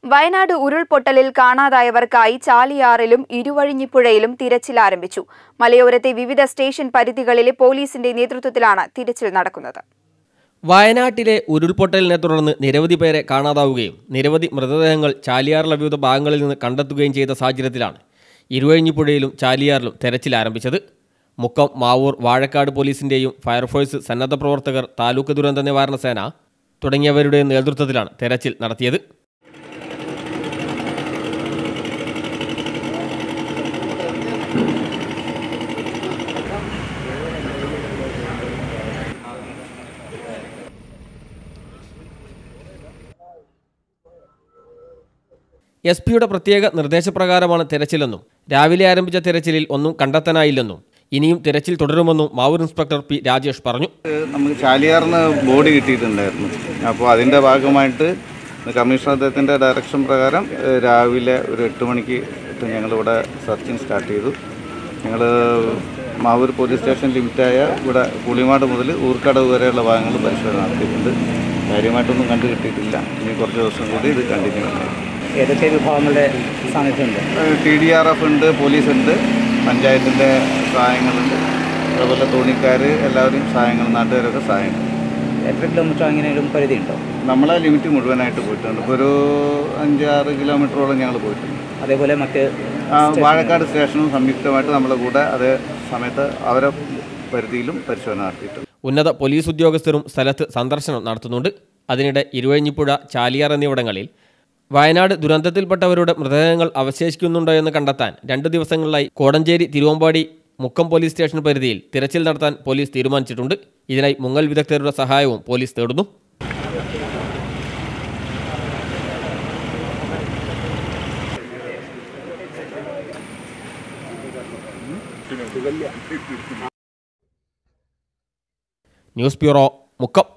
വയനാട് ഉരുൾപൊട്ടലിൽ കാണാതായവർക്കായി ചാലിയാറിലും ഇരുവഴിഞ്ഞിപ്പുഴയിലും തിരച്ചിൽ ആരംഭിച്ചു. മലയോരത്തെ വിവിധ സ്റ്റേഷൻ പരിധികളിലെ പോലീസിന്റെ നേതൃത്വത്തിലാണ് തിരച്ചിൽ നടക്കുന്നത്. വയനാട്ടിലെ ഉരുൾപൊട്ടലിനെ തുടർന്ന് നിരവധി പേരെ കാണാതാവുകയും നിരവധി മൃതദേഹങ്ങൾ ചാലിയാറിലെ വിവിധ ഭാഗങ്ങളിൽ നിന്ന് കണ്ടെത്തുകയും ചെയ്ത സാഹചര്യത്തിലാണ് ഇരുവഴിഞ്ഞിപ്പുഴയിലും ചാലിയാറിലും തെരച്ചിൽ ആരംഭിച്ചത്. മുക്കം, മാവൂർ, വാഴക്കാട് പോലീസിന്റെയും ഫയർഫോഴ്സ്, സന്നദ്ധ പ്രവർത്തകർ, താലൂക്ക് ദുരന്ത നിവാരണ സേന തുടങ്ങിയവരുടെ നേതൃത്വത്തിലാണ് തെരച്ചിൽ നടത്തിയത്. എസ്.പിയുടെ പ്രത്യേക നിർദ്ദേശപ്രകാരമാണ് തെരച്ചിലെന്നും രാവിലെ ആരംഭിച്ച തെരച്ചിലിൽ ഒന്നും കണ്ടെത്താനായില്ലെന്നും ഇനിയും തെരച്ചിൽ തുടരുമെന്നും മാവൂർ ഇൻസ്പെക്ടർ പി രാജേഷ് പറഞ്ഞു. നമുക്ക് ചാലിയാറിന് ബോഡി കിട്ടിയിട്ടുണ്ടായിരുന്നു. അപ്പോൾ അതിൻ്റെ ഭാഗമായിട്ട് കമ്മീഷണർ അദ്ദേഹത്തിൻ്റെ ഡയറക്ഷൻ പ്രകാരം രാവിലെ ഒരു 8 മണിക്ക് ഞങ്ങളിവിടെ സെർച്ചിങ് സ്റ്റാർട്ട് ചെയ്തു. ഞങ്ങൾ മാവൂർ പോലീസ് സ്റ്റേഷൻ ലിമിറ്റായ ഇവിടെ പുളിമാട് മുതൽ ഊർക്കടവ് വരെയുള്ള ഭാഗങ്ങൾ പരിശോധന നടത്തിയിട്ടുണ്ട്. കാര്യമായിട്ടൊന്നും കണ്ടു കിട്ടിയിട്ടില്ല. ഇനി കുറച്ച് ദിവസം കൂടി ഇത് കണ്ടിന്യൂ ചെയ്യുന്നത്. ഏതൊക്കെ വിഭാഗങ്ങളുടെ സാന്നിധ്യമുണ്ട്? TDRF ഉണ്ട്, പോലീസുണ്ട്, പഞ്ചായത്തിൻ്റെ സഹായങ്ങളുണ്ട്, അതുപോലെ തോണിക്കാർ എല്ലാവരും സഹായങ്ങൾ, നാട്ടുകാരൊക്കെ സഹായങ്ങൾ. എത്ര കിലോമീറ്റർ അങ്ങനെയും പരിധി ഉണ്ടോ? നമ്മളെ ലിമിറ്റ് മുഴുവനായിട്ട് പോയിട്ടുണ്ട്. ഇപ്പോൾ ഒരു 5-6 കിലോമീറ്ററോളം ഞങ്ങൾ പോയിട്ടുണ്ട്. അതേപോലെ മറ്റ് വാഴക്കാട് സ്റ്റേഷനും സംയുക്തമായിട്ട് നമ്മളെ കൂടെ അതേ സമയത്ത് അവരെ പരിധിയിലും പരിശോധന നടത്തിയിട്ടുണ്ട്. ഉന്നത പോലീസ് ഉദ്യോഗസ്ഥരും സ്ഥലത്ത് സന്ദർശനം നടത്തുന്നുണ്ട്. അതിനിടെ ഇരുവഴിഞ്ഞിപ്പുഴ, ചാലിയാർ എന്നിവിടങ്ങളിൽ വയനാട് ദുരന്തത്തിൽപ്പെട്ടവരുടെ മൃതദേഹങ്ങൾ അവശേഷിക്കുന്നുണ്ടോ എന്ന് കണ്ടെത്താൻ 2 ദിവസങ്ങളിലായി കോടഞ്ചേരി, തിരുവമ്പാടി, മുക്കം പോലീസ് സ്റ്റേഷൻ പരിധിയിൽ തിരച്ചിൽ നടത്താൻ പോലീസ് തീരുമാനിച്ചിട്ടുണ്ട്. ഇതിനായി മുങ്ങൽ വിദഗ്ധരുടെ സഹായവും പോലീസ് തേടുന്നു. News bureau, Mukkam.